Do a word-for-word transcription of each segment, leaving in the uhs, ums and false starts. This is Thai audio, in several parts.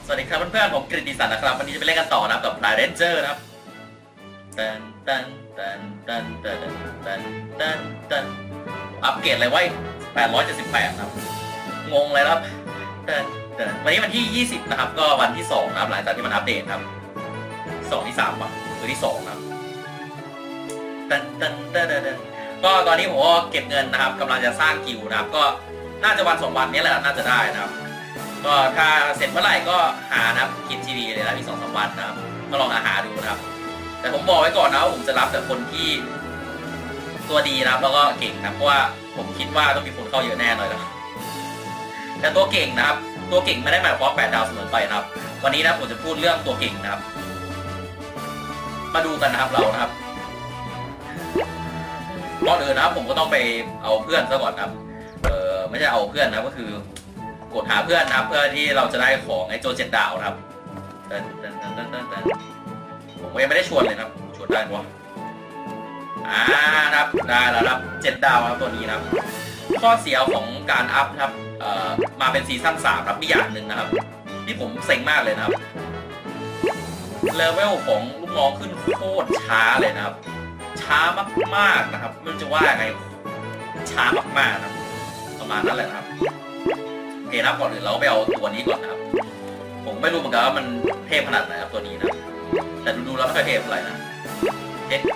สวัสดีครับเพื่อนๆผมกฤติศักดิ์นะครับวันนี้จะไปเล่นกันต่อนะครับกับไลเรนเจอร์นะครับตันตันตันตันตันตันตันตันอัปเกรดอะไรไว้แปดร้อยเจ็ดสิบแปดครับงงเลยครับตันตันวันนี้วันที่ยี่สิบนะครับก็วันที่สองนะครับหลังจากที่มันอัปเดตครับสองที่สามอ่ะคือที่สองครับตันตันตันตันก็ตอนนี้ผมก็เก็บเงินนะครับกำลังจะสร้างกิลด์นะครับก็น่าจะวันสองวันนี้แหละน่าจะได้นะครับก็ถ้าเสร็จเมื่อไหร่ก็หานะครับกินทีวีเลยนะมีสองสามวันนะครับก็ลองหาดูนะครับแต่ผมบอกไว้ก่อนนะว่าผมจะรับแต่คนที่ตัวดีนะครับแล้วก็เก่งนะเพราะว่าผมคิดว่าต้องมีคนเข้าเยอะแน่เลยนะแต่ตัวเก่งนะครับตัวเก่งไม่ได้หมายความแปดดาวเสมอไปนะครับวันนี้นะผมจะพูดเรื่องตัวเก่งนะครับมาดูกันนะครับเรานะครับก่อนอื่นนะครับผมก็ต้องไปเอาเพื่อนซะก่อนนะครับเออไม่ใช่เอาเพื่อนนะก็คือกดหาเพื่อนนะครับเพื่อที่เราจะได้ของไอ้โจเจ็ดดาวนะครับผมก็ยังไม่ได้ชวนเลยครับชวนได้ปะอ่าครับได้แล้วครับเจ็ดดาวครับตัวนี้นะครับข้อเสียของการอัพครับเอ่อมาเป็นซีซั่นสามครับมีอย่างหนึ่งนะครับที่ผมเซ็งมากเลยนะครับเลเวลของลูกน้องขึ้นโคตรช้าเลยนะครับช้ามากๆนะครับไม่รู้จะว่าไงช้ามากๆนะประมาณนั้นแหละครับโอเคครับก่อนอื่นเราไปเอาตัวนี้ก่อนนะครับผมไม่รู้เหมือนกันว่ามันเทพขนาดไหนครับตัวนี้นะแต่ดูๆแล้วไม่ค่อยเทพเท่าไหร่นะเอ๊ะ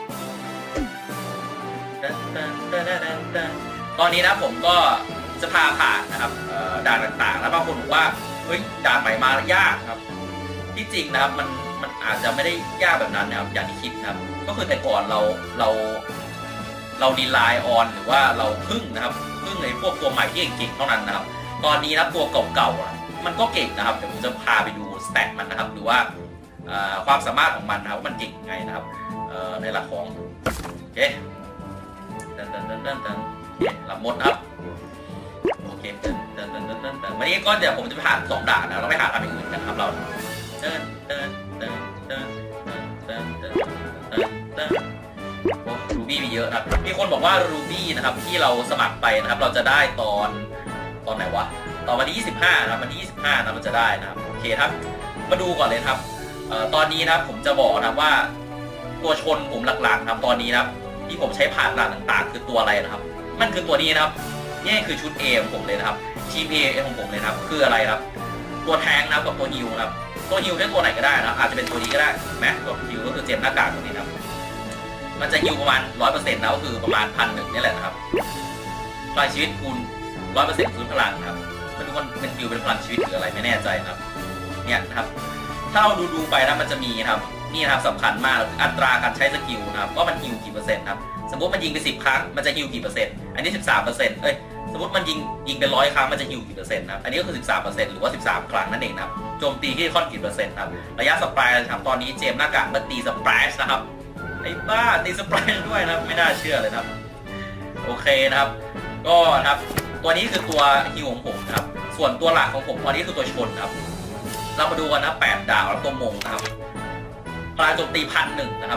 ตอนนี้นะผมก็จะพาผ่านนะครับด่านต่างๆแล้วบางคนบอกว่าเฮ้ยด่านใหม่มายากครับที่จริงนะครับมันมันอาจจะไม่ได้ยากแบบนั้นนะครับอย่างที่คิดนะครับก็คือแต่ก่อนเราเราเราดีไลน์ออนหรือว่าเราพึ่งนะครับพึ่งในพวกตัวใหม่ที่เก่งๆเท่านั้นนะครับตอนนี้นะตัวเก่าๆมันก็เก่งนะครับเดี๋ยวผมจะพาไปดูสแต็กมันนะครับหรือว่าความสามารถของมันนะครับว่ามันเก่งยังไงนะครับในหลักของโอเคตันตันตันตันตันโอเคหลับหมดครับโอเคตันตันตันตันตันวันนี้ก็เดี๋ยวผมจะผ่านสองด่านนะเราไม่หาทำอย่างอื่นกันครับเราเดินเดินเดินเดินเดินเดินเดินเดินโอ้รูบี้มีเยอะครับมีคนบอกว่ารูบี้นะครับที่เราสมัครไปนะครับเราจะได้ตอนตอนไหนวะตอนวันที่ยี่สิบห้านะครับวันที่ยี่สิบห้านะเราจะได้นะครับโอเคครับมาดูก่อนเลยครับตอนนี้นะครับผมจะบอกนะว่าตัวชนผมหลักๆครับตอนนี้นะครับที่ผมใช้ผ่านด่านต่างๆคือตัวอะไรนะครับมันคือตัวนี้นะครับนี่คือชุด A ของผมเลยนะครับทีม A ของผมเลยครับคืออะไรครับตัวแทงนะครับกับตัวฮิวนะครับตัวฮิวได้ตัวไหนก็ได้นะอาจจะเป็นตัวนี้ก็ได้ไหมตัวฮิวก็คือเจมหน้ากากตัวนี้นะครับมันจะฮิวประมาณ ร้อยเปอร์เซ็นต์ นะก็คือประมาณพันหนึ่งนี่แหละนะครับพลังชีวิตคูณ ร้อยเปอร์เซ็นต์ ฟื้นพลังนะครับไม่รู้ว่ามันฮิวเป็นพลังชีวิตหรืออะไรไม่แน่ใจนะครับเนี่ยนะครับถ้าเราดูดูไปนะมันจะมีครับนี่นะครับสำคัญมากอัตราการใช้สกิลนะครับว่ามันฮิวกี่เปอร์เซ็นต์ครับสมมติมันยิงไปสิบครั้งมันจะฮิวกี่เปอร์เซ็นต์อันนี้ สิบสามเปอร์เซ็นต์ เอ้ยสมมติมันยิงยิงไปร้อยครั้งมันจะฮิวกี่เปอร์เซ็นต์นะครับอันนี้ก็คือ สิบสามเปอร์เซ็นต์ หรือว่าสิบสามครั้งนั่นเองนะครับโจมตีที่ค่อนกี่เปอร์เซ็นต์ครับระยะสปรายนะครับตอนนี้เจมหน้ากากมันตีสปรายนะครับไอ้บ้าตีสปรายด้วยนะครับไม่น่าเชื่อเลยครับโอเคนะครับก็นะครับตัวนี้คือตัวฮิวของผมนะครับส่วนตัวหลักของผมตอนนี้คือตัวชนครับเรามาดูกันนะแปดดาวแล้วตัวมงนะครับพลังโจมตีพันหนึ่งนะครับ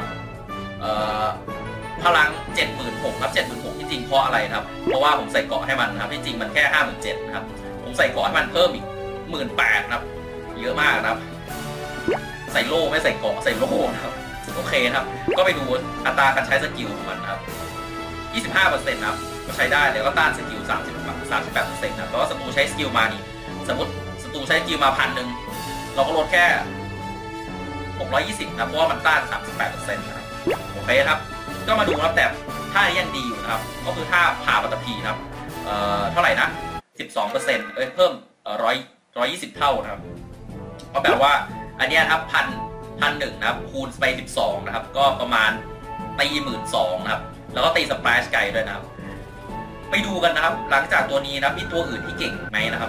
พลังเจ็ดหมื่นหกครับเจ็ดหมื่นหกที่จริงเพราะอะไรครับเพราะว่าผมใส่เกาะให้มันนะครับที่จริงมันแค่ห้าหมื่นเจ็ดนะครับผมใส่เกาะให้มันเพิ่มอีกหมื่นแปดครับเยอะมากนะครับใส่โล่ไม่ใส่เกาะใส่โล่นะครับโอเคครับก็ไปดูอัตราการใช้สกิลของมันนะครับ ยี่สิบห้าเปอร์เซ็นต์ นะครับก็ใช้ได้แล้วก็ต้านสกิล สามสิบ สามสิบแปดเปอร์เซ็นต์ นะครับแต่ว่าศัตรูใช้สกิลมานี่สมมติศัตรูใช้สกิลมาพันหนึ่งเราก็ลดแค่หกร้อยยี่สิบนะเพราะว่ามันต้าน สามสิบแปดเปอร์เซ็นต์ นะครับโอเคครับก็มาดูครับแต่ท่ายังดีอยู่นะครับก็คือท่าผ่าปัตตภีนะครับเอ่อเท่าไหร่นะ สิบสองเปอร์เซ็นต์ เอ้ยเพิ่มเอ่อ100 หนึ่งร้อยยี่สิบเท่านะครับก็แปลว่าอันนี้ครับพันพันหนึ่งนะครับคูณไปสิบสองนะครับก็ประมาณตีหมื่นสองนะครับแล้วก็ตีสปรายไกลด้วยนะครับไปดูกันนะครับหลังจากตัวนี้นะมีตัวอื่นที่เก่งไหมนะครับ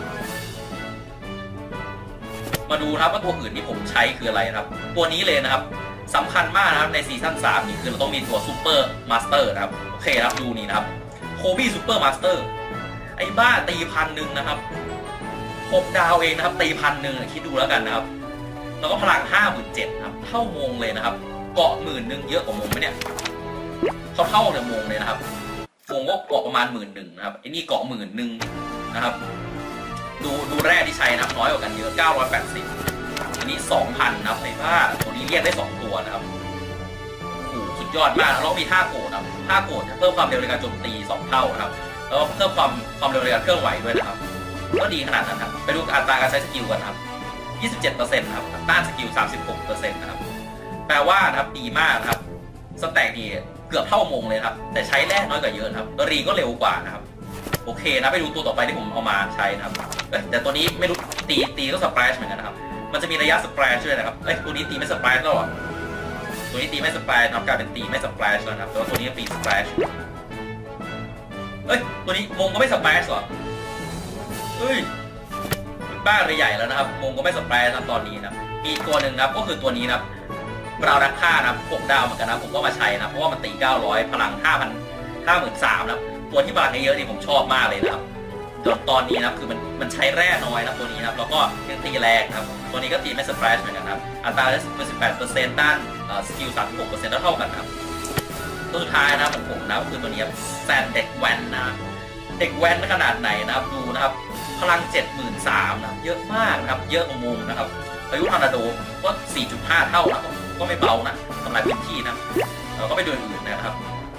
มาดูนะครับว่าตัวอื่นที่ผมใช้คืออะไรนะครับตัวนี้เลยนะครับสำคัญมากนะครับในซีซั่นสามนี่คือเราต้องมีตัวซูเปอร์มาสเตอร์นะครับโอเคครับดูนี่นะครับโคบี้ซูเปอร์มาสเตอร์ไอ้บ้าตีพันหนึ่งนะครับหกดาวเองนะครับตีพันหนึ่งคิดดูแล้วกันนะครับแล้วก็พลังห้าหมื่นเจ็ดครับเท่ามงเลยนะครับเกาะหมื่นหนึ่งเยอะกว่ามงไหมเนี่ยเขาเท่าเนี่ยมงเลยนะครับมงก็เกาะประมาณหมื่นหนึ่งนะครับไอ้นี่เกาะหมื่นหนึ่งนะครับดูดูแร่ที่ใช้นะครับน้อยกว่ากันเยอะเก้าร้อยแปดสิบอันนี้ สองพัน นะครับในผ้าตัวนี้เรียกได้สองตัวนะครับโอ้สุดยอดมากแล้วมีท่าโกรธครับท่าโกรธจะเพิ่มความเร็วในการโจมตีสองเท่านะครับแล้วเพิ่มความความเร็วในการเคลื่อนไหวด้วยนะครับก็ดีขนาดนั้นครับไปดูอัตราการใช้สกิลกันครับ ยี่สิบเจ็ดเปอร์เซ็นต์ นะครับต้านสกิล สามสิบหกเปอร์เซ็นต์ นะครับแปลว่านะครับดีมากนะครับสแต็กดีเกือบเท่ามงเลยครับแต่ใช้แร่น้อยกว่าเยอะครับแล้วรีก็เร็วกว่านะครับโอเคนะไปดูตัวต่อไปที่ผมเอามาใช้นะครับแต่ตัวนี้ไม่รู้ตีตีก็สเปรชเหมือนกันนะครับมันจะมีระยะสเปรชด้วยนะครับเอ้ยตัวนี้ตีไม่สเปรชแล้วหรอตัวนี้ตีไม่สเปรชนะครับกลายเป็นตีไม่สเปรชแล้วครับแต่ว่าตัวนี้ตีสเปรชเอ้ยตัวนี้มงก็ไม่สเปรชหรอเฮ้ยบ้าเลยใหญ่แล้วนะครับมงก็ไม่สเปรชตอนนี้นะมีตัวหนึ่งนะครับก็คือตัวนี้นะครับเรานักฆ่านะครับหกดาวเหมือนกันนะผมก็มาใช้นะเพราะว่ามันตีเก้าร้อยพลัง ห้าพัน ห้าหมื่นสามพัน นะครับตัวที่พลังเยอะนี่ผมชอบมากเลยนะครับจนตอนนี้นะครับคือมันมันใช้แร่น้อยนะตัวนี้นะครับแล้วก็ยังตีแรงครับตัวนี้ก็ตีไม่สเปรชเหมือนกันครับอัตราได้สิบแปดเปอร์เซ็นต์ต้านสกิล สามสิบหกเปอร์เซ็นต์เท่ากันครับตัวสุดท้ายนะของผมนะก็คือตัวนี้แซนเด็กแวนนะเด็กแวนขนาดไหนนะครับดูนะครับพลัง เจ็ดหมื่นสามพัน นะเยอะมากนะครับเยอะกว่ามงนะครับอายุทอร์นาโดก็ สี่จุดห้า เท่านะก็ไม่เบานะทำลายพื้นที่นะเราก็ไปดูอื่นนะครับ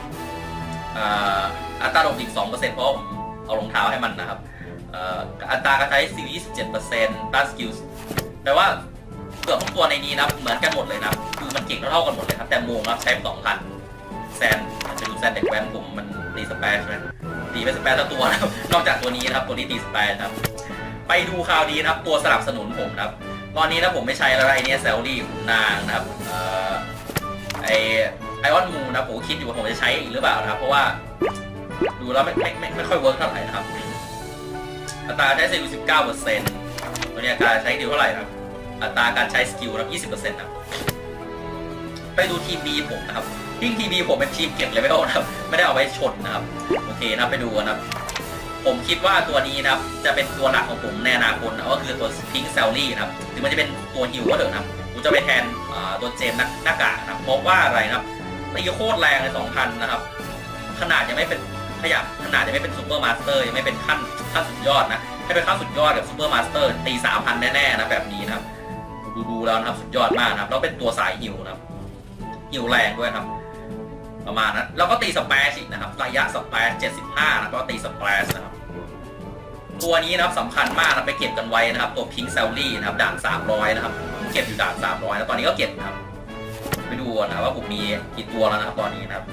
อัตราโดดอีก สองเปอร์เซ็นต์ เพราะผมเอารองเท้าให้มันนะครับอัตราการใช้สกิล ยี่สิบเจ็ดเปอร์เซ็นต์ ต้านสกิลแปลว่าเกือบทุกตัวในนี้นะเหมือนกันหมดเลยนะคือมันเก่งเท่ากันหมดเลยครับแต่โมงครับใช้ สองพัน แซนจะดูแซนเด็กแวนผมมันตีสเปซไหมตีไปสเปซทั้งตัวนะครับนอกจากตัวนี้นะครับตัวนี้ตีสเปซนะครับไปดูคราวนี้นะครับตัวสนับสนุนผมนะครับตอนนี้นะผมไม่ใช้อะไรเนี่ยเซลลี่ขุนนางนะครับไอไอออนมูนะผมคิดอยู่ว่าผมจะใช้อีกหรือเปล่านะครับเพราะว่าดูแล้วไม่ไม่ไม่ไม่ค่อยเวิร์กเท่าไหร่นะครับอัตราใช้สกิล สิบเก้าเปอร์เซ็นต์ ตัวนี้การใช้สกิลเท่าไหร่ครับอัตราการใช้สกิลนะ ยี่สิบเปอร์เซ็นต์ นะไปดูทีม B ผมนะครับทีม ทีม B ผมเป็นทีมเก็บเลเวลนะครับไม่ได้เอาไว้ชนนะครับโอเคนะไปดูนะครับผมคิดว่าตัวนี้นะครับจะเป็นตัวหลักของผมในอนาคตนะก็คือตัวพิงค์เซลลี่นะครับถึงมันจะเป็นตัวฮิวก็เถอะนะครับผมจะไปแทนตัวเจมส์หน้ากากนะครับเพราะว่าอะไรนะครับตีโคตรแรงเลย สองพัน นะครับขนาดยังไม่เป็นขยับขนาดยังไม่เป็นซูเปอร์มาสเตอร์ยังไม่เป็นขั้นขั้นสุดยอดนะให้เป็นขั้นสุดยอดกับซูเปอร์มาสเตอร์ตี สามพัน แน่ๆนะแบบนี้นะครับดูดูแล้วนะครับสุดยอดมากนะครับแล้วเป็นตัวสายฮิวนะครับฮิวแรงด้วยครับประมาณนั้นแล้วก็ตีสเปซอีกนะครับระยะสเปซเจ็ดสิบห้านะก็ตีสเปซนะครับตัวนี้นะครับสำคัญมากนะไปเก็บกันไว้นะครับตัวพิงค์เซลลี่นะครับด่านสามร้อยนะครับผมเก็บอยู่ด่านสามร้อยแล้วตอนนี้ก็เก็บนะครับไปดูนะว่าผมมีกี่ตัวแล้วนะครับตอนนี้นะครับ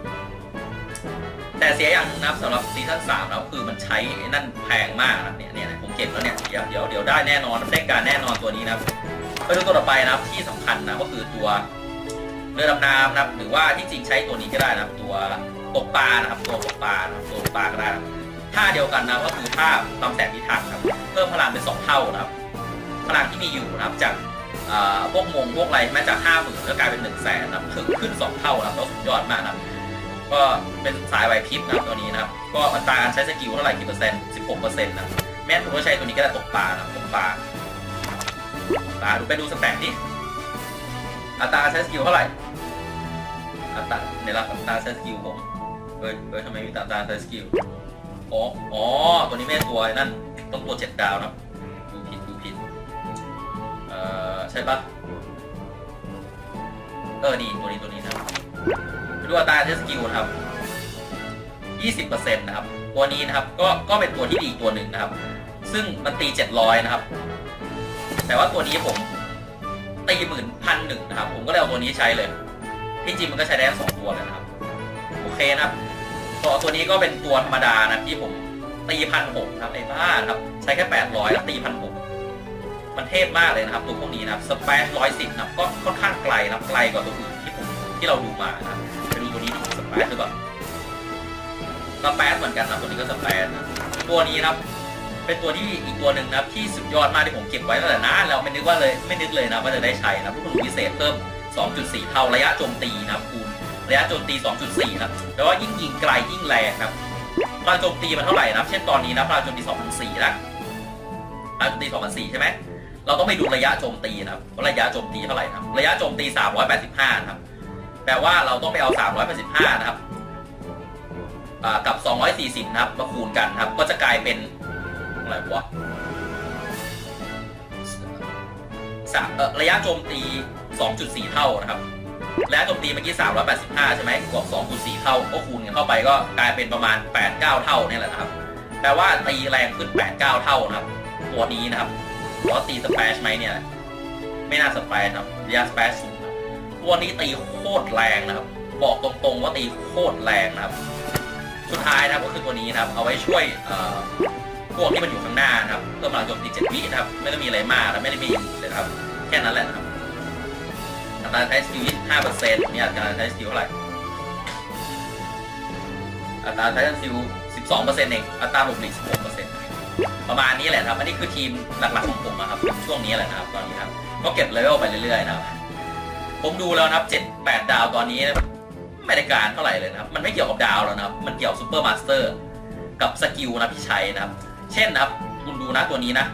แต่เสียอย่างนะครับสำหรับซีซั่นสามแล้วคือมันใช้นั่นแพงมากนะเนี่ยเนี่ยผมเก็บแล้วเนี่ยเดี๋ยวเดี๋ยวเดี๋ยวได้แน่นอนได้การแน่นอนตัวนี้นะครับไปดูตัวต่อไปนะครับที่สำคัญนะก็คือตัวเรือดำน้ำนะครับหรือว่าที่จริงใช้ตัวนี้ก็ได้นะครับตัวตกปลานะครับตัวตกปลาตัวตกปลาก็ได้ท่าเดียวกันนะก็คือท่าลำแสงพิทักษ์ครับเพิ่มพลังเป็นสองเท่านะครับพลังที่มีอยู่นะครับจากพวกมงพวกอะไรแม้จากห้าหมื่นแล้วกลายเป็นหนึ่งแสนนะครับถึงขึ้นสองเท่านะครับแล้วสุดยอดมากนะครับก็เป็นสายไหวพริบนะครับตัวนี้นะครับก็อัตราการใช้สกิลเท่าไหร่กี่เปอร์เซ็นต์ สิบหกเปอร์เซ็นต์ นะแม้ผมก็ใช้ตัวนี้ก็ได้ตกปลานะตกปลาปลาดูไปดูสแตทดิอัตราใช้สกิลเท่าไหร่อัตราในรับอัตราใช้สกิลผมเฮ้ยเฮ้ยทำไมมีอัตราใช้สกิลอ๋ออ๋อตัวนี้ไม่ใช่ตัวนั่นต้องตัวเจ็ดดาวนะดูผิดดูผิดเอ่อใช่ปะเออนี่ตัวนี้ตัวนี้นะดูอัตราใช้สกิลนะครับ ยี่สิบเปอร์เซ็นต์ นะครับตัวนี้นะครับก็ก็เป็นตัวที่ดีตัวหนึ่งนะครับซึ่งมันตีเจ็ดร้อยนะครับแต่ว่าตัวนี้ผมตีหมื่นพันหนึ่งนะครับผมก็เลยเอาตัวนี้ใช้เลยที่จริงมันก็ใช้ได้สองตัวเลยนะครับโอเคนะครับตัวตัวนี้ก็เป็นตัวธรรมดานะที่ผมตีพันหกครับไอ้บ้าครับใช้แค่แปดร้อยแล้วตีพันหกมันเทพมากเลยนะครับตัวพวกนี้นะครับสเปซร้อยสิบนะครับก็ค่อนข้างไกลนะครับไกลกว่าตัวอื่นที่ผมที่เราดูมานะครับไปดูตัวนี้ดูสเปซหรือเปล่าสเปซเหมือนกันนะตัวนี้ก็สเปซนะตัวนี้นะครับเป็นตัวที่อีกตัวหนึ่งนะครับที่สุดยอดมากที่ผมเก็บไว้ตั้งแต่นานแล้วไม่นึกว่าเลยไม่นึกเลยนะว่าจะได้ใช้นะผู้ผลิตพิเศษเพิ่ม สองจุดสี่ เท่าระยะโจมตีนะครับคูณระยะโจมตี สองจุดสี่ นะแปลว่ายิ่งยิงไกลยิ่งแรงครับพลังโจมตีมันเท่าไหร่นะเช่นตอนนี้นะพลังโจมตี สองพันสี่ร้อย นะพลังโจมตี สองพันสี่ร้อย ใช่ไหมเราต้องไปดูระยะโจมตีนะครับว่าระยะโจมตีเท่าไหร่นะระยะโจมตีสามร้อยแปดสิบห้านะครับแปลว่าเราต้องไปเอาสามร้อยแปดสิบห้านะครับกับสองร้อยสี่สิบนะครับมาคูณกันครับก็จะกลายเป็นอะไรวะระยะโจมตี สองจุดสี่ เท่านะครับระยะโจมตีเมื่อกี้สามร้อยแปดสิบห้าใช่ไหมบวก สองจุดสี่ เท่าก็คูณกันเข้าไปก็กลายเป็นประมาณ แปด เก้า เท่านี่แหละนะครับแปลว่าตีแรงขึ้น แปด เก้า เท่านะครับตัวนี้นะครับเพราะตีสเปชไหมเนี่ยไม่น่าสเปชครับระยะสเปชสูงตัวนี้ตีโคตรแรงนะครับบอกตรงๆว่าตีโคตรแรงนะครับสุดท้ายนะครับก็คือตัวนี้นะครับเอาไว้ช่วยพวกที่มันอยู่ข้างหน้านะครับเพื่อพลังโจมตีเจ็ดวินะครับไม่ได้มีอะไรมากและไม่ได้มีเลยครับแค่นั้นแหละนะครับอัตราใช้สกิล ห้าเปอร์เซ็นต์ เนี่ยอัตราใช้สกิลเท่าไหร่อัตราใช้สกิล สิบสองเปอร์เซ็นต์ เองอัตราหลบหลีก สิบหกเปอร์เซ็นต์ ประมาณนี้แหละครับอันนี้คือทีมหลักๆของผมนะครับช่วงนี้แหละนะครับตอนนี้ครับก็เก็บเลเวลไปเรื่อยๆนะครับผมดูแล้วนะครับ เจ็ด แปด ดาวตอนนี้ไม่ได้การเท่าไหร่เลยนะครับมันไม่เกี่ยวกับดาวแล้วนะครับมันเกี่ยวซุปเปอร์มาสเตอร์กับสกิลนะพี่ชัยนะครับเช่นนะครับคุณดูนะตัวนี้นะ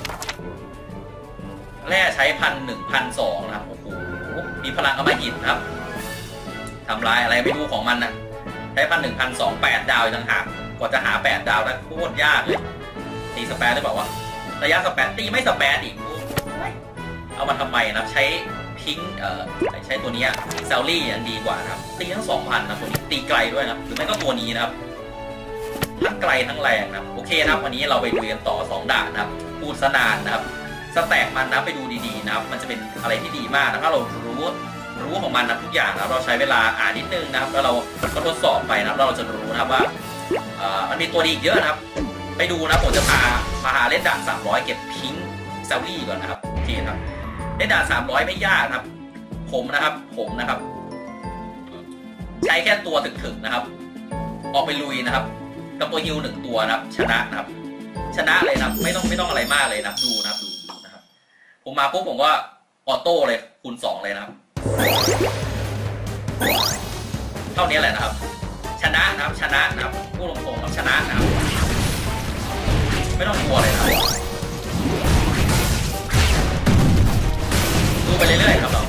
แร่ใช้พันหนึ่งพันสองนะครับโอ้โหมีพลังอมหิตนะครับทำลายอะไรไม่รู้ของมันนะใช้พันหนึ่งพันสองแปดดาวต่างหากกว่าจะหาแปดดาวได้โคตรยากเลยตีสเปซหรือเปล่าวะระยะสเปซตีไม่สเปซอีกเอามาทำไมนะใช้พิงเอ่อใช้ตัวนี้เซลลี่ยังดีกว่านะครับตีทั้งสองพันนะตัวนี้ตีไกลด้วยนะหรือไม่ก็ตัวนี้นะครับทั้งไกลทั้งแรงนะโอเคนะครับวันนี้เราไปดูกันต่อสองด่านนะครับพูดสนานนะครับสแต็กมันนะไปดูดีๆนะครับมันจะเป็นอะไรที่ดีมากนะถ้าเรารู้รู้ของมันนะทุกอย่างนะเราใช้เวลาอ่านนิดนึงนะครับแล้วเราก็ทดสอบไปนะเราจะรู้นะครับว่ามันมีตัวดีอีกเยอะนะครับไปดูนะผมจะพาพาเล่นด่านสามร้อยเก็บพิงเซลลี่ก่อนนะครับโอเคครับเล่นด่านสามร้อยไม่ยากนะครับผมนะครับผมนะครับใช้แค่ตัวถึกๆนะครับออกไปลุยนะครับกับตัวฮิวหนึ่งตัวนะครับชนะนะครับชนะเลยนะครับไม่ต้องไม่ต้องอะไรมากเลยนะดูนะครับดูนะครับผมมาปุ๊บผมก็ออโต้เลยคูณสองเลยนะครับเท่านี้แหละนะครับชนะนะครับชนะนะครับพูดตรงๆครับชนะนะครับไม่ต้องกลัวเลยนะครับดูไปเรื่อยๆครับเรา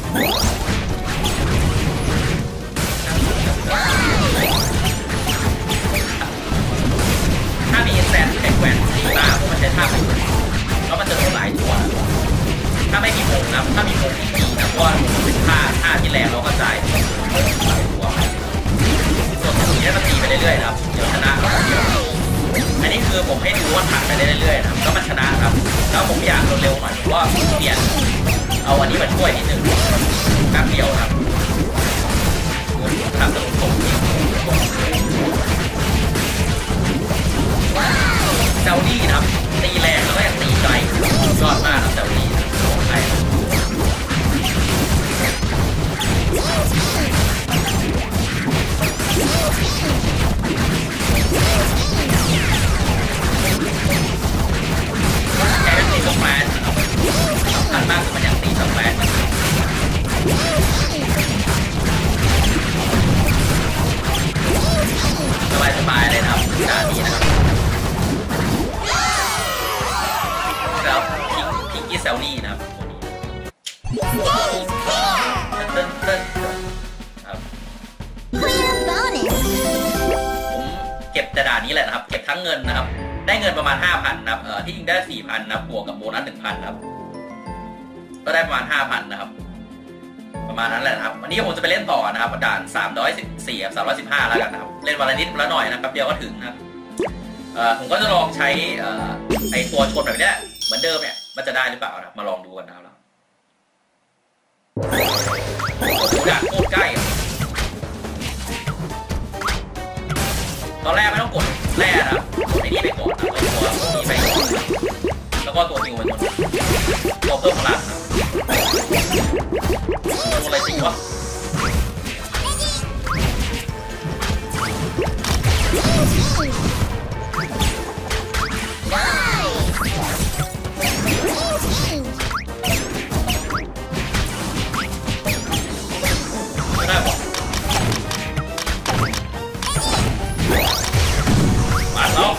ถ้ามีแซนแข็งแกร่งดีมากเพราะมันใช้ท่าไปแล้วมันจะโดนหลายตัวถ้าไม่มีผมนะถ้ามีผมที่ดีนะเพราะว่าเป็นท่าท่าที่แรงเราก็จ่ายหลายตัวส่วนตัวนี้ก็ตีไปเรื่อยๆครับเดี๋ยวชนะอันนี้คือผมให้ดูว่าถักไปเรื่อยๆนะแล้วมันชนะครับแล้วผมอยากเร็วๆหน่อยว่าเปลี่ยนเอาอันนี้มาช่วยนิดนึงแป๊บเดียวครับทำสนุกสมจริงเซลลี่นะครับตีแรงแล้วก็ยังตีไกลยอดมากนะเซลลี่ของไทยแค่ตีสแปนสำคัญมากคือมันยังตีสแปนสบายสบายเลยนะครับด่านนี้นะครับครับพิงพิงกี้เซลลี่นะครับเต้นเต้นครับผมเก็บแต่ด่านนี้แหละนะครับเก็บทั้งเงินนะครับได้เงินประมาณ ห้าพัน นะครับเอ่อที่จริงได้ สี่พัน นะครับบวกกับโบนัส หนึ่งพัน ครับก็ได้ประมาณ ห้าพัน นะครับประมาณนั้นแหละนะครับวันนี้ผมจะไปเล่นต่อนะครับด่านสามร้อยสิบสี่กับสามร้อยสิบห้าแล้วกันนะครับเล่นวันละนิดวันละหน่อยนะครับเดียวก็ถึงนะครับเอ่อผมก็จะลองใช้เอ่อไอตัวชนแบบนี้เหมือนเดิมเนี่ยมันจะได้หรือเปล่านะมาลองดูกันนะครับโอ้โหด่านโคตรใกล้ตอนแรกไม่ต้องกดแร่นะครับกดไอ้นี่ไปก่อนนะตัวนี้ไปก่อนแล้วก็ตัวนิวไปก่อนตัวเพิ่มพลังตัวอะไรสิวะได้ปะมาแล้ว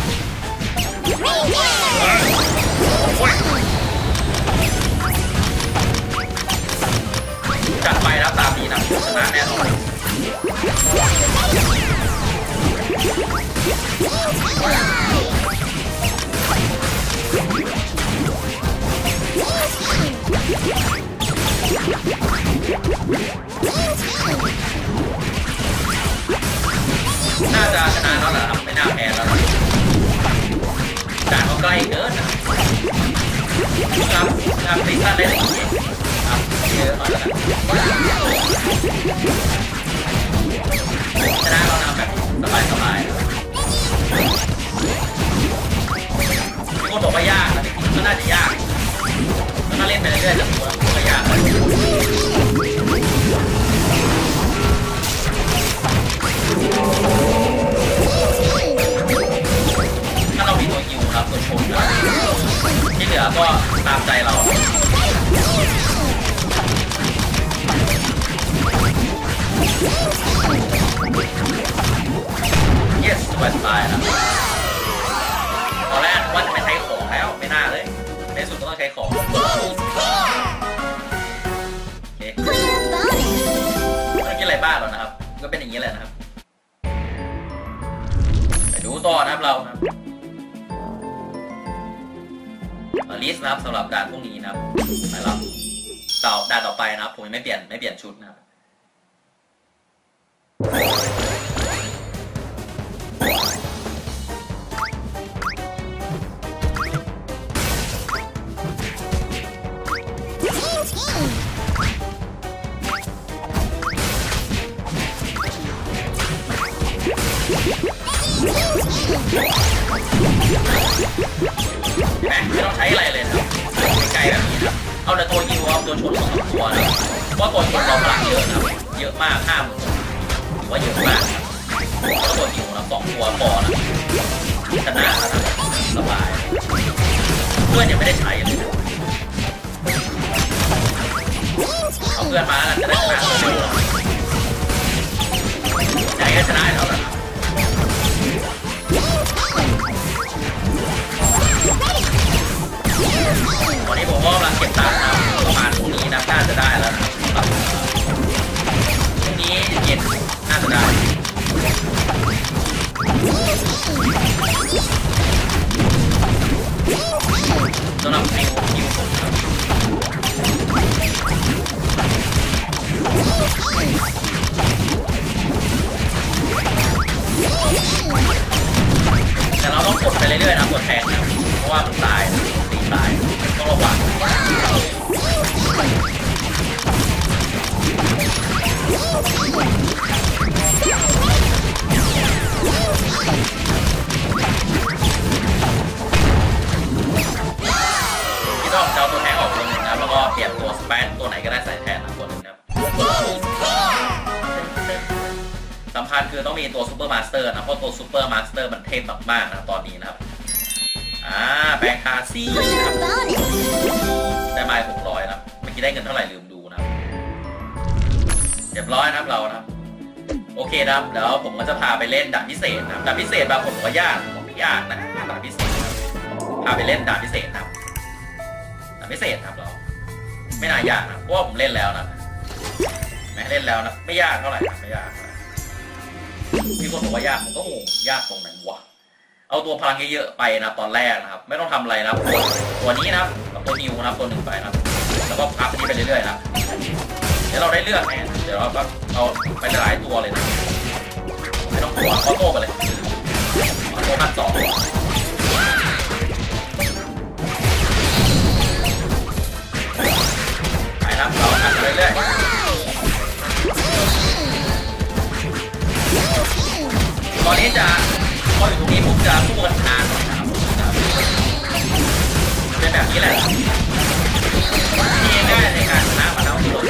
จัดไปแล้วตามนี้นะชนะแน่นอนน่าจะชนะแล้วนะครับไม่น่าแพ้แล้วนะด่านเขาใกล้เกินนะครับนะครับซีซั่นได้สี่ครับเยอะหน่อยแล้วชนะเรานะแบบสบายสบายมีคนบอกว่ายากนะจริงๆก็น่าจะยากแล้วก็เล่นไปเรื่อยๆจะรู้ว่าก็ยากถ้าเรามีตัวฮิวครับตัวชนที่เหลือก็ตามใจเราเยสสบายสบายนะตอนแรกว่าจะไม่ใช้ของแล้วไม่น่าเลยในสุดก็ต้องใช้ของโอเคไม่กินอะไรบ้างหรอกนะครับก็เป็นอย่างนี้แหละนะครับไปดูต่อนะครับเราครับลิสต์นะครับสำหรับด่านพวกนี้นะครับไปแล้วต่อด่านต่อไปนะครับผมยังไม่เปลี่ยนไม่เปลี่ยนชุดนะครับแม่ไม่ต้องใช้อะไรเลยนะครับไกลๆแบบนี้นะเอาแต่ตัวยิวเอาตัวชนสองตัวนะเพราะตัวชนเราพลังเยอะนะเยอะมากห้าหมื่นถือว่าเยอะมากแล้วตัวยิวนะสองตัวพอนะชนะนะสบายเพื่อนยังไม่ได้ใช้เลยเอาเพื่อนมาแล้วจะได้ชนะใจก็ชนะแล้วนะวันนี้ผมก็กำลังเก็บตังค์นะประมาณพรุ่งนี้นะน่าจะได้แล้วนะพรุ่งนี้เย็นน่าจะได้สำหรับในคิวผมครับแต่เราต้องกดไปเรื่อยๆนะกดแทงนะเพราะว่ามันตายตีตายต้องระวังที่ต้องเอาตัวแทงออกตัวหนึ่งนะแล้วก็เปลี่ยนตัวสเปนตัวไหนก็ได้ใส่แทนนะตัวหนึ่งนะสำคัญคือต้องมีตัวซูเปอร์มาสเตอร์นะเพราะตัวซูเปอร์มาสเตอร์มันเทพมากๆนะตอนนี้นะครับอ่าแบงค์คาซี่นะครับได้มาหกร้อยนะเมื่อกี้ได้เงินเท่าไหร่ลืมดูนะเรียบร้อยนะครับเรานะโอเคนะครับเดี๋ยวผมก็จะพาไปเล่นด่านพิเศษนะด่านพิเศษบางคนบอกว่ายากผมไม่ยากนะด่านพิเศษพาไปเล่นด่านพิเศษนะครับด่านพิเศษครับเราไม่น่ายากนะเพราะว่าผมเล่นแล้วนะไม่เล่นแล้วนะไม่ยากเท่าไหร่ไม่ยากมีคนบอกว่ายากผมก็งงยากตรงไหนวะเอาตัวพลังเยอะๆไปนะตอนแรกนะครับไม่ต้องทำอะไรนะตัวตัวนี้นะครับตัวนิวนะตัวหนึ่งไปนะแล้วก็อัพนี้ไปเรื่อยๆนะเดี๋ยวเราได้เลือกแน่เดี๋ยวเราแบบเอาไปหลายตัวเลยนะไม่ต้องกลัวออโต้ไปเลยออโต้พันสองไปนะเราอัพไปเรื่อยๆตอนนี้จะพออยู่ตรงนี้ผมจะสู้กันนานนะครับเป็นแบบนี้แหละที่ง่ายในการชนะมาแล้วที่เรา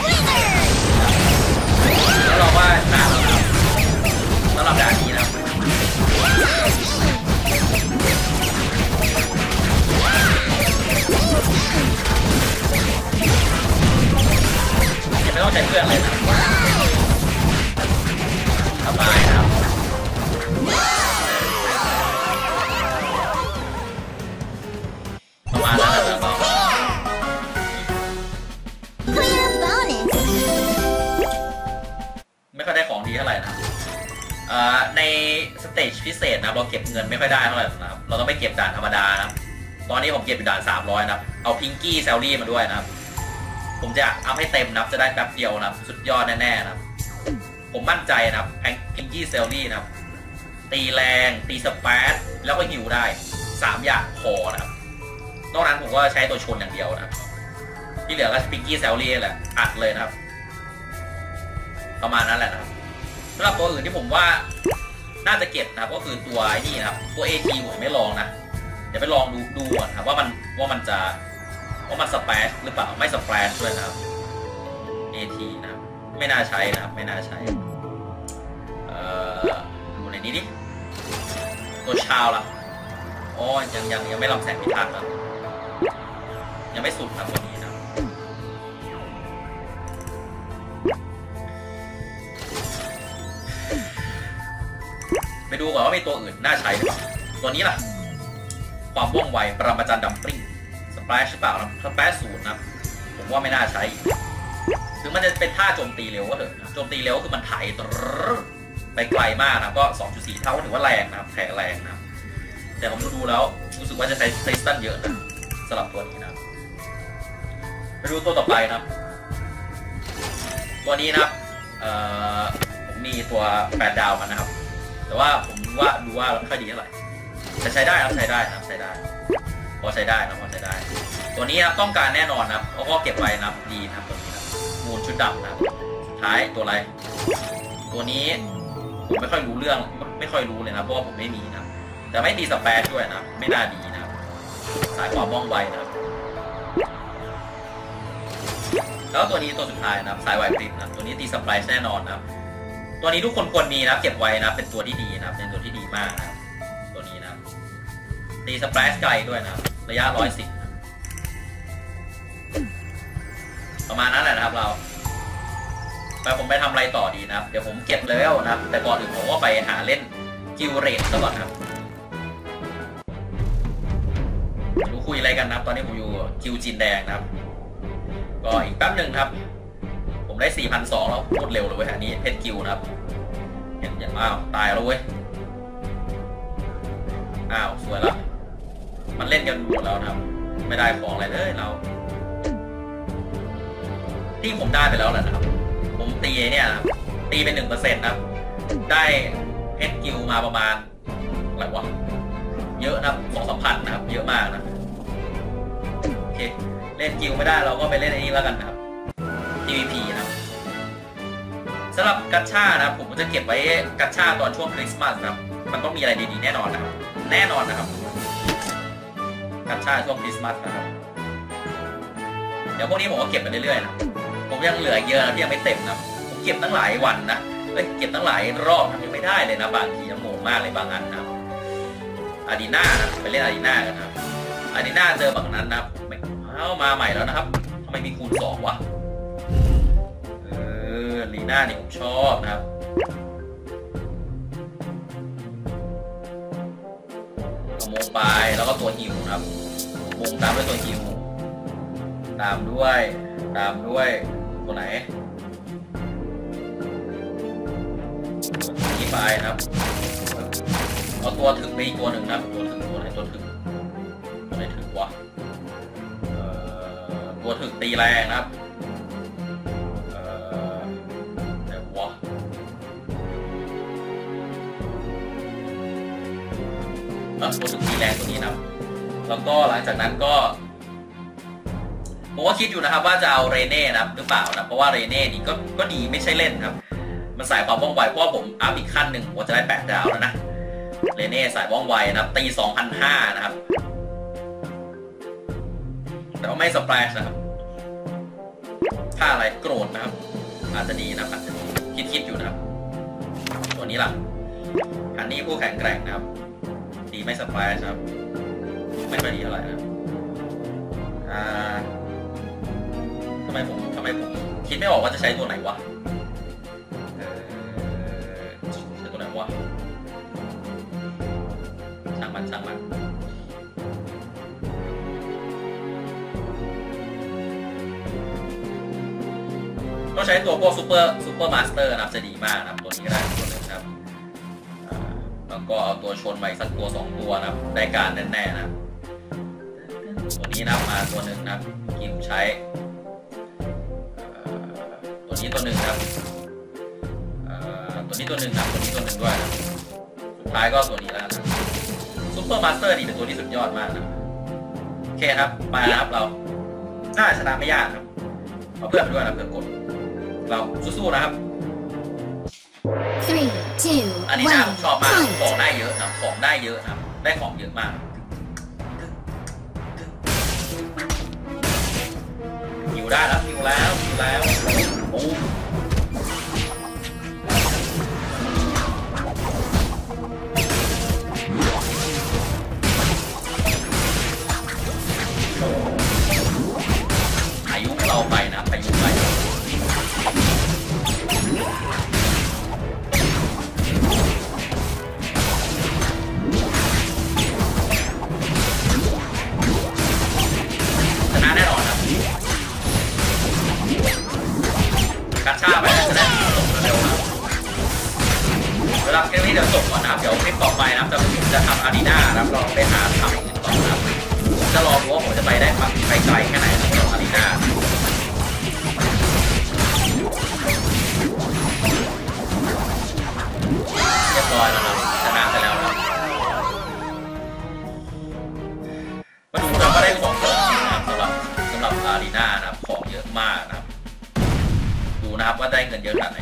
แล้วเราว่าชนะแล้วสำหรับด่านนี้นะยังไม่ต้องใช้เพื่อนเลยนะสบายนะครับประมาณนั้นนะครับไม่ค่อยได้ของดีเท่าไหร่นะในสเตจพิเศษนะเราเก็บเงินไม่ค่อยได้เท่าไหร่นะครับเราต้องไปเก็บด่านธรรมดานะตอนนี้ผมเก็บด่านสามร้อยนะเอาพิงกี้แซลลี่มาด้วยนะครับผมจะเอาให้เต็มนะครับจะได้แป๊บเดียวนะครับสุดยอดแน่ๆนะครับผมมั่นใจนะครับพิงกี้แซลลี่นะครับตีแรงตีสเปซแล้วก็ฮิวได้สามอย่างพอนะครับนอกนั้นผมก็ใช้ตัวชนอย่างเดียวนะครับที่เหลือก็พิงกี้แซลลี่แหละอัดเลยนะครับประมาณนั้นแหละนะครับสำหรับตัวอื่นที่ผมว่าน่าจะเก็บนะครับก็คือตัวไอ้นี่นะครับตัว เอ ที ผมไม่ลองนะเดี๋ยวไปลองดูดูก่อนครับว่ามันว่ามันจะว่ามันสเปซหรือเปล่าไม่สเปซด้วยนะครับ เอ ที นะครับไม่น่าใช้นะครับไม่น่าใช้เอ่อดูในนี้ดิตัวชาวล่ะอ๋อยังยังยังไม่ลำแสงพิทักษ์นะยังไม่สุดครับตัวนี้นะไปดูก่อนว่ามีตัวอื่นน่าใช้หรือเปล่าตัวนี้ล่ะความว่องไวปรมาจารย์ดัมปริ้งสเปซหรือเปล่านะสเปซศูนย์นะผมว่าไม่น่าใช้ถึงมันจะเป็นท่าโจมตีเร็วก็เถอะโจมตีเร็วคือมันไถไปไกลมากนะก็ สองจุดสี่ เท่าถือว่าแรงนะครับแข็งแรงนะแต่ผมดูแล้วรู้สึกว่าจะใช้ไซสตันเยอะนะสำหรับตัวนี้นะไปดูตัวต่อไปนะครับตัวนี้นะครับผมมีตัวแปดดาวมันนะครับแต่ว่าผมว่าดูว่าไม่ค่อยดีเท่าไหร่แต่ใช้ได้ครับใช้ได้นะครับใช้ได้พอใช้ได้นะพอใช้ได้ตัวนี้นะต้องการแน่นอนนะครับเขาก็เก็บไว้นะครับดีนะครับตัวนี้นะมูลชุดดำนะครับสุดท้ายตัวอะไรตัวนี้ผมไม่ค่อยรู้เรื่องไม่ค่อยรู้เลยนะเพราะว่าผมไม่มีนะแต่ไม่ตีสเปซด้วยนะไม่น่าดีนะครับสายความว่องไวนะครับแล้วตัวนี้ตัวสุดท้ายนะครับสายไวพริบนะตัวนี้ตีสเปซแน่นอนนะครับตัวนี้ทุกคนควรมีนะเก็บไว้นะเป็นตัวที่ดีนะครับเป็นตัวที่ดีมากนะครับตัวนี้นะตีสเปซไกลด้วยนะระยะร้อยสิบประมาณนั้นแหละนะครับเราไปผมไปทำอะไรต่อดีนะครับเดี๋ยวผมเก็บเลเวลนะครับแต่ก่อนอื่นผมก็ไปหาเล่นกิลเรดซะก่อนครับดูคุยอะไรกันนะครับตอนนี้ผมอยู่กิลจินแดงนะครับก็อีกแป๊บหนึ่งครับผมได้ สี่พันสองร้อย แล้วพูดเร็วเลยเว้ยอันนี้เพชรกิลนะครับเห็นอย่างอ้าวตายแล้วเว้ยอ้าวสวยแล้วมันเล่นกันหมดแล้วนะครับไม่ได้ของอะไรเลยเราที่ผมได้ไปแล้วแหละนะครับผมตีเนี่ยนะตีเป็นหนึ่งเปอร์เซ็นต์นะครับได้เพชรกิลมาประมาณอะไรวะเยอะนะครับสองสามพันนะครับเยอะมากนะโอเคเล่นกิลไม่ได้เราก็ไปเล่นไอ้นี้แล้วกันนะครับ พี วี พี นะครับสำหรับกัชชานะครับผมจะเก็บไว้กัชชาตอนช่วงคริสต์มาสนะครับมันต้องมีอะไรดีๆแน่นอนนะครับแน่นอนนะครับกัชชาช่วงคริสต์มาสนะครับเดี๋ยวพวกนี้ผมก็เก็บไปเรื่อยๆนะผมยังเหลือเยอะนะที่ยังไม่เต็มนะผมเก็บตั้งหลายวันนะเอ้ยเก็บตั้งหลายรอบยังไม่ได้เลยนะบางทียังงงมากเลยบางอันนะอาดีน่านะไปเล่นอาดีน่ากันนะอาดีน่าเจอบางนั้นนะเอามาใหม่แล้วนะครับทำไมมีคูณสองวะเออลีน่านี่ผมชอบนะครับมงไปแล้วก็ตัวฮิวนะครับมงตามด้วยตัวฮิวตามด้วยตามด้วยตัวไหนนี้ไปนะครับเอาตัวถึงไปอีกตัวหนึ่งนะครับตัวถึงตัวไหนตัวถึงตัวไหนถึงวะตัวถึงตีแรงนะครับแต่วะตัวถึงตีแรงตัวนี้นะครับแล้วก็หลังจากนั้นก็ผมก็คิดอยู่นะครับว่าจะเอาเรเน่นะครับหรือเปล่านะเพราะว่าเรเน่นี่ก็ก็ดีไม่ใช่เล่นครับมันสายความว่องไวเพราะผมอัพอีกขั้นหนึ่งผมจะได้แปดดาวแล้วนะเรเน่สายว่องไวนะครับตี สองพันห้าร้อย นะครับแต่ว่าไม่สเปรชนะครับถ้าอะไรโกรธนะครับอาจจะดีนะครับอาจจะคิดคิดอยู่นะครับตัวนี้ล่ะฮันนี่ผู้แข็งแกร่งนะครับดีไม่สเปรชครับไม่ค่อยดีเท่าไหร่นะครับอ่าทำไมผมทำไมผมคิดไม่ออกว่าจะใช้ตัวไหนวะใช้ตัวไหนวะช่างมันช่างมันต้องใช้ตัวพวกซูเปอร์ซูเปอร์มาสเตอร์นะครับจะดีมากนะครับตัวนี้ก็ได้ตัวนึงครับแล้วก็เอาตัวชนไปสักตัวสองตัวนะครับได้การแน่ๆนะครับตัวนี้นะมาตัวหนึ่งนะกิมใช้ตัวนี้ตัวหนึ่งครับตัวนี้ตัวหนึ่งนะตัวนี้ตัวหนึ่งด้วยนะสุดท้ายก็ตัวนี้แล้วนะซุปเปอร์มาสเตอร์นี่เป็นตัวที่สุดยอดมากนะโอเคครับไปนะครับเราน่าชนะไม่ยากครับเอาเพื่อนไปด้วยนะเพื่อนกดเราสู้ๆนะครับอันนี้นะผมชอบมากของได้เยอะนะของได้เยอะนะได้ของเยอะมากหิวได้แล้วหิวแล้วหิวแล้วโอ้อายุเราไปนะอายุไปชนะแน่นอนนะกัดชาไปจะได้จบเร็วนะเวลาคลิปนี้เดี๋ยวจบก่อนนะเดี๋ยวคลิปต่อไปนะจะจะทำอารีนานะเราไปหาทำต่อนะจะรอดูว่าผมจะไปได้ไปไกลแค่ไหนนะกับอารีนาเรียบร้อยแล้วครับชนะไปแล้วนะมาดูนะว่าได้ของเยอะจริงนะครับสำหรับสำหรับอารีนานะครับของเยอะมากนะครับดูนะครับว่าได้เงินเยอะขนาดไหน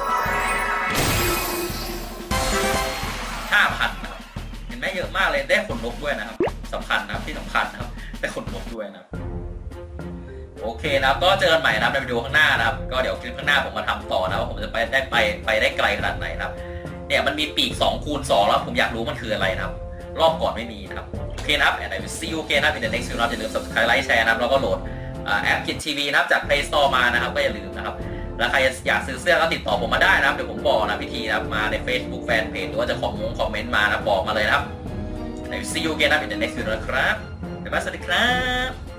ห้าพันนะครับเห็นไหมเยอะมากเลยได้ขนนกด้วยนะครับสำคัญนะครับที่สำคัญนะครับได้ขนนกด้วยนะครับโอเคนะครับก็เจอกันใหม่นะครับในวิดีโอข้างหน้านะครับก็เดี๋ยวคลิปข้างหน้าผมมาทำต่อนะว่าผมจะไปได้ไปไปได้ไกลขนาดไหนนะครับเนี่ยมันมีปีกสองคูณสองแล้วผมอยากรู้มันคืออะไรนะครับรอบก่อนไม่มีนะครับโอเคนะครับ and I will see you again นะครับ in the next video อย่าลืม subscribe ไลค์แชร์นะครับแล้วก็โหลดแอปคิดทีวีนะครับจาก Play Store มานะครับก็อย่าลืมนะครับแล้วใครอยากซื้อเสื้อก็ติดต่อผมมาได้นะครับเดี๋ยวผมบอกนะวิธีนะครับมาใน Facebook Fanpage หรือว่าจะคอมมงคอมเมนต์มานะบอกมาเลยนะครับ and I will see you again นะครับ in the next video นะครับบ๊ายบายสวัสดีครับ